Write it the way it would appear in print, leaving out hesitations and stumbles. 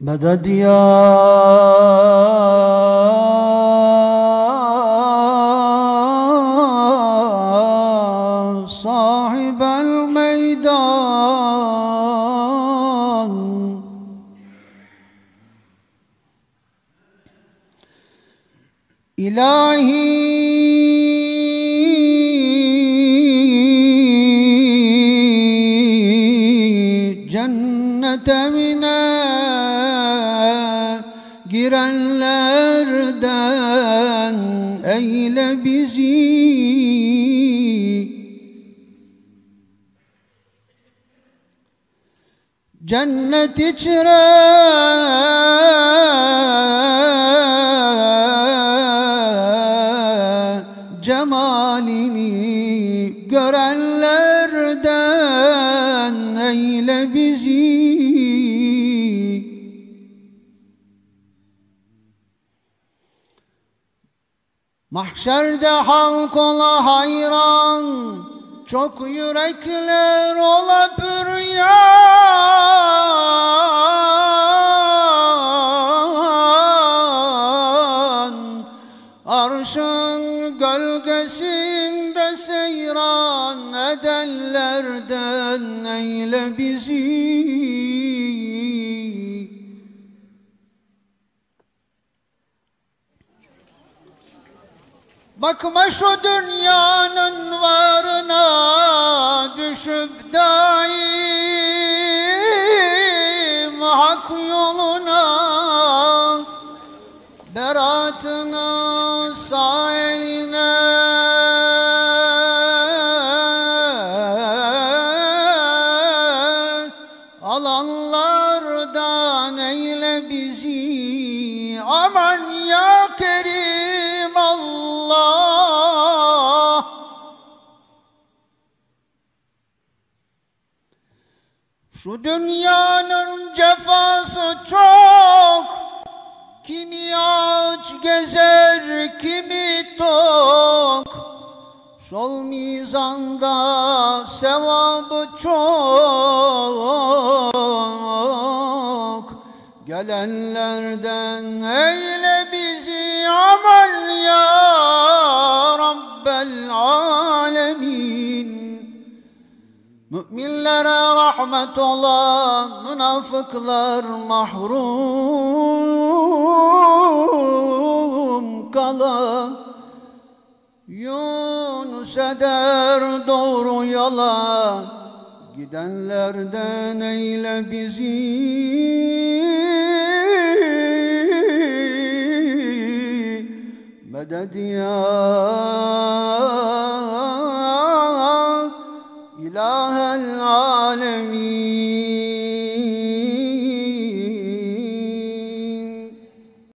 مدد يا صاحب الميدان إلهي cennete girenlerden eyle bizi. Cennet içre cemalini görenlerden eyle bizi. Mahşerde halk ola hayran, çok yürekler ola büryan. Arşın gölgesinde seyran edenlerden eyle bizi. Bakma şu dünyanın varına, düşüp daim hak yoluna. Beratını sağ eline alanlardan eyle bizi. Aman ya Kerim Allah, şu dünyanın cefası çok. Kimi aç gezer, kimi tok. Sol mizanda sevabı çok. Gelenlerden eyle bizi. Aman ya Rabbel alemin. Müminlere rahmet ola, münafıklar mahrum kala. Yunus eder doğru yola, gidenlerden eyle bizi. Meded ya İlahel alemin.